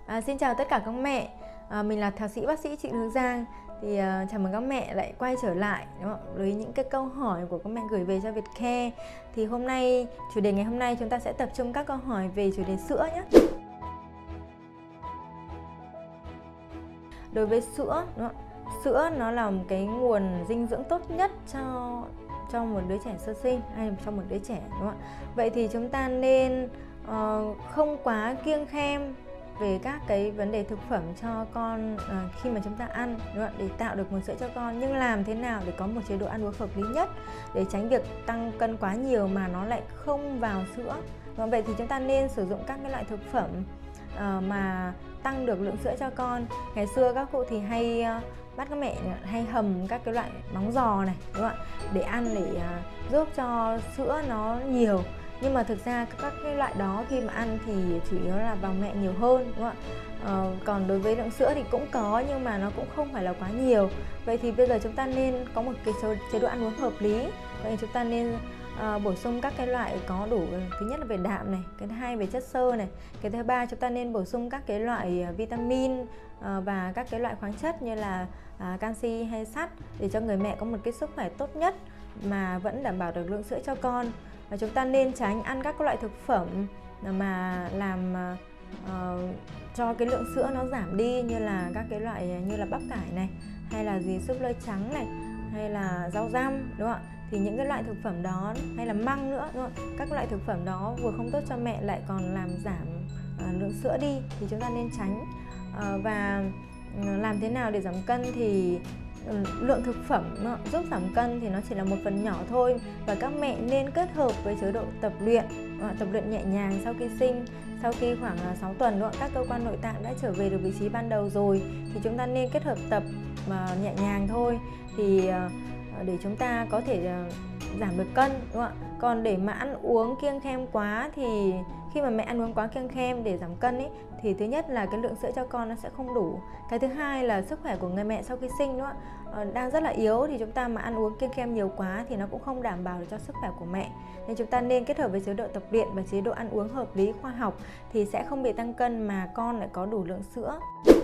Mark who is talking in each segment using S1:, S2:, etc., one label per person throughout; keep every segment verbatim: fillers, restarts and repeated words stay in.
S1: À, xin chào tất cả các mẹ, à, mình là thạc sĩ bác sĩ Trịnh Hương Giang. Thì uh, chào mừng các mẹ lại quay trở lại đúng không? Với những cái câu hỏi của các mẹ gửi về cho Vietcare. Thì hôm nay, chủ đề ngày hôm nay chúng ta sẽ tập trung các câu hỏi về chủ đề sữa nhé. Đối với sữa, đúng không? Sữa nó là một cái nguồn dinh dưỡng tốt nhất cho cho một đứa trẻ sơ sinh hay cho một đứa trẻ, đúng không? Vậy thì chúng ta nên uh, không quá kiêng khem về các cái vấn đề thực phẩm cho con uh, khi mà chúng ta ăn, đúng không? Để tạo được nguồn sữa cho con, nhưng làm thế nào để có một chế độ ăn uống hợp lý nhất để tránh việc tăng cân quá nhiều mà nó lại không vào sữa. Và vậy thì chúng ta nên sử dụng các cái loại thực phẩm uh, mà tăng được lượng sữa cho con. Ngày xưa các cụ thì hay uh, bắt các mẹ hay hầm các cái loại móng giò này, đúng không ạ, để ăn để uh, giúp cho sữa nó nhiều. Nhưng mà thực ra các cái loại đó khi mà ăn thì chủ yếu là vào mẹ nhiều hơn, đúng không ạ? Ờ, còn đối với lượng sữa thì cũng có nhưng mà nó cũng không phải là quá nhiều. Vậy thì bây giờ chúng ta nên có một cái chế độ ăn uống hợp lý. Vậy chúng ta nên uh, bổ sung các cái loại có đủ, thứ nhất là về đạm này, cái thứ hai về chất xơ này, cái thứ ba chúng ta nên bổ sung các cái loại vitamin uh, và các cái loại khoáng chất như là uh, canxi hay sắt để cho người mẹ có một cái sức khỏe tốt nhất mà vẫn đảm bảo được lượng sữa cho con. Và chúng ta nên tránh ăn các loại thực phẩm mà làm uh, cho cái lượng sữa nó giảm đi, như là các cái loại như là bắp cải này, hay là gì súp lơ trắng này, hay là rau răm, đúng không ạ? Thì những cái loại thực phẩm đó, hay là măng nữa, đúng không? Các loại thực phẩm đó vừa không tốt cho mẹ lại còn làm giảm uh, lượng sữa đi, thì chúng ta nên tránh. Uh, và làm thế nào để giảm cân thì lượng thực phẩm nó giúp giảm cân thì nó chỉ là một phần nhỏ thôi, và các mẹ nên kết hợp với chế độ tập luyện, tập luyện nhẹ nhàng sau khi sinh. Sau khi khoảng sáu tuần nữa, các cơ quan nội tạng đã trở về được vị trí ban đầu rồi thì chúng ta nên kết hợp tập nhẹ nhàng thôi, thì để chúng ta có thể giảm được cân, đúng không ạ? Còn để mà ăn uống kiêng khem quá thì khi mà mẹ ăn uống quá kiêng khem để giảm cân ấy, thì thứ nhất là cái lượng sữa cho con nó sẽ không đủ. Cái thứ hai là sức khỏe của người mẹ sau khi sinh, đúng không ạ? Đang rất là yếu, thì chúng ta mà ăn uống kiêng khem nhiều quá thì nó cũng không đảm bảo được cho sức khỏe của mẹ. Nên chúng ta nên kết hợp với chế độ tập luyện và chế độ ăn uống hợp lý khoa học thì sẽ không bị tăng cân mà con lại có đủ lượng sữa.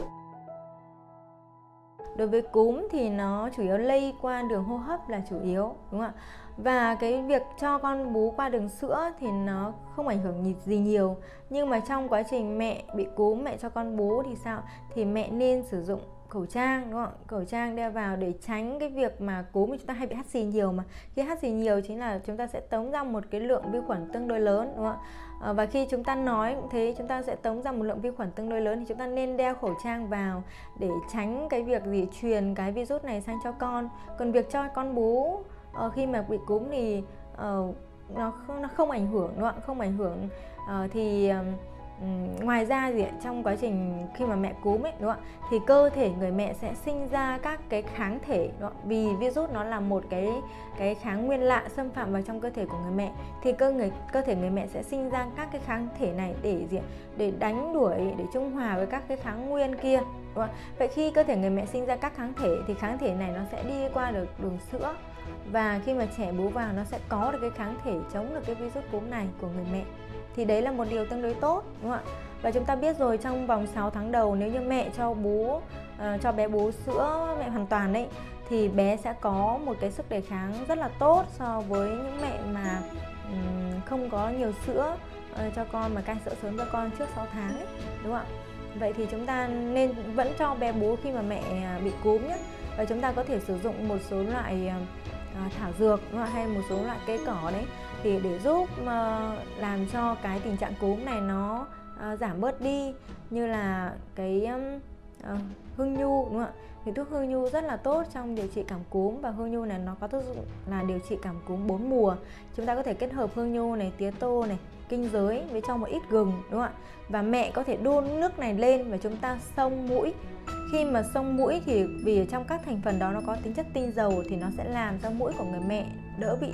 S1: Đối với cúm thì nó chủ yếu lây qua đường hô hấp là chủ yếu, đúng không ạ? Và cái việc cho con bú qua đường sữa thì nó không ảnh hưởng gì nhiều. Nhưng mà trong quá trình mẹ bị cúm, mẹ cho con bú thì sao? Thì mẹ nên sử dụng khẩu trang, đúng không? Khẩu trang đeo vào để tránh cái việc mà cúm thì chúng ta hay bị hắt xì nhiều mà. Khi hắt xì nhiều chính là chúng ta sẽ tống ra một cái lượng vi khuẩn tương đối lớn, đúng không ạ? Và khi chúng ta nói cũng thế, chúng ta sẽ tống ra một lượng vi khuẩn tương đối lớn thì chúng ta nên đeo khẩu trang vào để tránh cái việc gì truyền cái virus này sang cho con. Còn việc cho con bú uh, khi mà bị cúm thì uh, nó, không, nó không ảnh hưởng, đúng không? Không ảnh hưởng uh, thì uh, ngoài ra gì trong quá trình khi mà mẹ cúm ấy, đúng không ạ, thì cơ thể người mẹ sẽ sinh ra các cái kháng thể, đúng không? Vì virus nó là một cái cái kháng nguyên lạ xâm phạm vào trong cơ thể của người mẹ, thì cơ người cơ thể người mẹ sẽ sinh ra các cái kháng thể này để gì để đánh đuổi, để trung hòa với các cái kháng nguyên kia, đúng không? Vậy khi cơ thể người mẹ sinh ra các kháng thể thì kháng thể này nó sẽ đi qua được đường sữa, và khi mà trẻ bú vào nó sẽ có được cái kháng thể chống được cái virus cúm này của người mẹ. Thì đấy là một điều tương đối tốt, đúng không ạ? Và chúng ta biết rồi, trong vòng sáu tháng đầu nếu như mẹ cho bú uh, cho bé bú sữa mẹ hoàn toàn đấy, thì bé sẽ có một cái sức đề kháng rất là tốt so với những mẹ mà um, không có nhiều sữa uh, cho con, mà cai sữa sớm cho con trước sáu tháng ấy, đúng không ạ? Vậy thì chúng ta nên vẫn cho bé bú khi mà mẹ bị cúm nhé. Và chúng ta có thể sử dụng một số loại uh, thảo dược, đúng không? Hay một số loại cây cỏ đấy, thì để giúp uh, làm cho cái tình trạng cúm này nó uh, giảm bớt đi, như là cái um, uh, hương nhu, đúng không ạ? Thì thuốc hương nhu rất là tốt trong điều trị cảm cúm, và hương nhu này nó có tác dụng là điều trị cảm cúm bốn mùa. Chúng ta có thể kết hợp hương nhu này, tía tô này, kinh giới với cho một ít gừng, đúng không ạ? Và mẹ có thể đun nước này lên và chúng ta xông mũi. Khi mà xông mũi thì vì ở trong các thành phần đó nó có tính chất tinh dầu thì nó sẽ làm cho mũi của người mẹ đỡ bị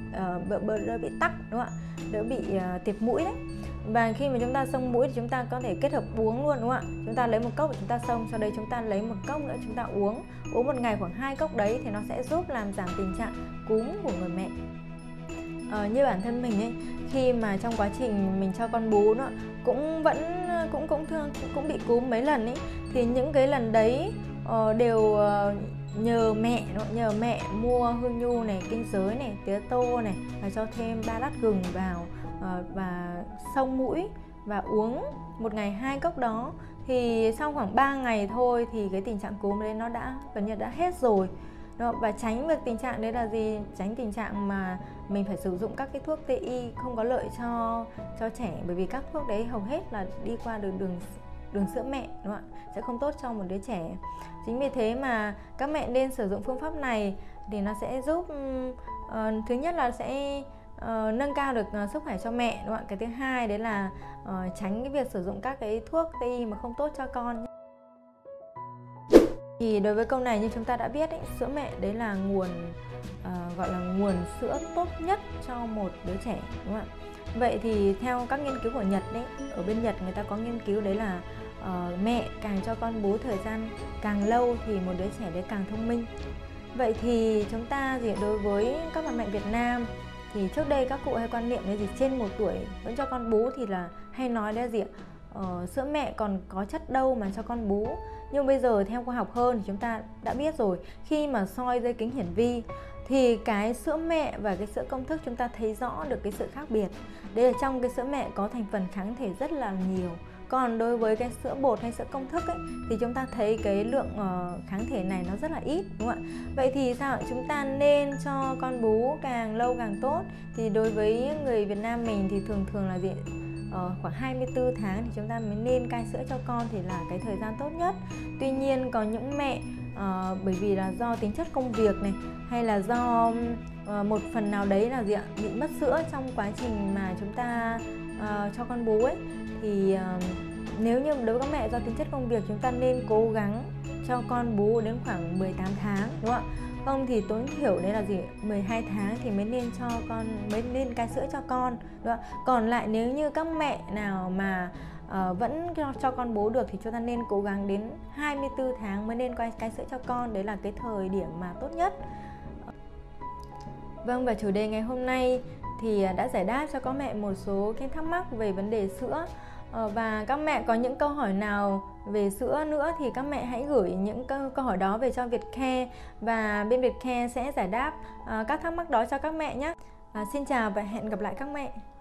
S1: uh, đỡ bị tắc, đúng không ạ? Đỡ bị uh, tiệt mũi đấy. Và khi mà chúng ta xông mũi thì chúng ta có thể kết hợp uống luôn, đúng không ạ? Chúng ta lấy một cốc và chúng ta xông, sau đây chúng ta lấy một cốc nữa chúng ta uống. Uống một ngày khoảng hai cốc đấy thì nó sẽ giúp làm giảm tình trạng cúm của người mẹ. uh, như bản thân mình ấy, khi mà trong quá trình mình cho con bú nó cũng vẫn cũng cũng thương cũng bị cúm mấy lần ấy, thì những cái lần đấy uh, đều uh, nhờ mẹ nhờ mẹ mua hương nhu này, kinh giới này, tía tô này, và cho thêm ba lát gừng vào uh, và xông mũi và uống một ngày hai cốc đó, thì sau khoảng ba ngày thôi thì cái tình trạng cúm đấy nó đã gần như đã hết rồi. Đó, và tránh được tình trạng đấy là gì? Tránh tình trạng mà mình phải sử dụng các cái thuốc tê y không có lợi cho cho trẻ, bởi vì các thuốc đấy hầu hết là đi qua đường đường đường sữa mẹ, đúng không ạ? Sẽ không tốt cho một đứa trẻ. Chính vì thế mà các mẹ nên sử dụng phương pháp này thì nó sẽ giúp uh, thứ nhất là sẽ uh, nâng cao được uh, sức khỏe cho mẹ, đúng không ạ? Cái thứ hai đấy là uh, tránh cái việc sử dụng các cái thuốc tê y mà không tốt cho con. Thì đối với câu này như chúng ta đã biết ấy, sữa mẹ đấy là nguồn uh, gọi là nguồn sữa tốt nhất cho một đứa trẻ, đúng không ạ? Vậy thì theo các nghiên cứu của Nhật đấy, ở bên Nhật người ta có nghiên cứu đấy là uh, mẹ càng cho con bú thời gian càng lâu thì một đứa trẻ đấy càng thông minh. Vậy thì chúng ta gì đối với các bà mẹ Việt Nam thì trước đây các cụ hay quan niệm là gì trên một tuổi vẫn cho con bú thì là hay nói đấy là gì uh, sữa mẹ còn có chất đâu mà cho con bú. Nhưng bây giờ theo khoa học hơn thì chúng ta đã biết rồi, khi mà soi dây kính hiển vi thì cái sữa mẹ và cái sữa công thức chúng ta thấy rõ được cái sự khác biệt. Đấy là trong cái sữa mẹ có thành phần kháng thể rất là nhiều. Còn đối với cái sữa bột hay sữa công thức ấy, thì chúng ta thấy cái lượng uh, kháng thể này nó rất là ít, đúng không ạ? Vậy thì sao? Chúng ta nên cho con bú càng lâu càng tốt. Thì đối với người Việt Nam mình thì thường thường là gì? Uh, khoảng hai mươi tư tháng thì chúng ta mới nên cai sữa cho con thì là cái thời gian tốt nhất. Tuy nhiên có những mẹ uh, bởi vì là do tính chất công việc này, hay là do uh, một phần nào đấy là gì ạ? Bị mất sữa trong quá trình mà chúng ta uh, cho con bú ấy, thì uh, nếu như đối với các mẹ do tính chất công việc chúng ta nên cố gắng cho con bú đến khoảng mười tám tháng, đúng không ạ? Không thì tối thiểu đấy là gì mười hai tháng thì mới nên cho con mới nên cai sữa cho con, đúng không? Còn lại nếu như các mẹ nào mà uh, vẫn cho, cho con bú được thì chúng ta nên cố gắng đến hai mươi tư tháng mới nên cai, cai sữa cho con, đấy là cái thời điểm mà tốt nhất. Vâng, và chủ đề ngày hôm nay thì đã giải đáp cho các mẹ một số cái thắc mắc về vấn đề sữa. Và các mẹ có những câu hỏi nào về sữa nữa thì các mẹ hãy gửi những câu, câu hỏi đó về cho Vietcare, và bên Vietcare sẽ giải đáp uh, các thắc mắc đó cho các mẹ nhé. Uh, xin chào và hẹn gặp lại các mẹ.